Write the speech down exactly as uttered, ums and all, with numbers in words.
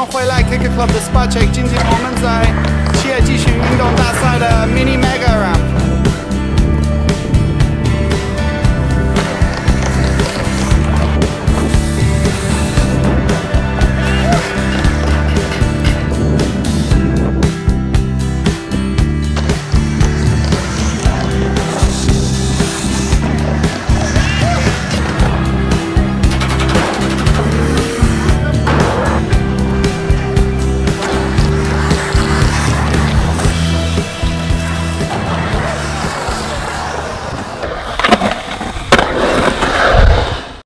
回来 Kicker Club 的 Spot Check。今天我们在企业机器运动大赛的 Mini Mega Round。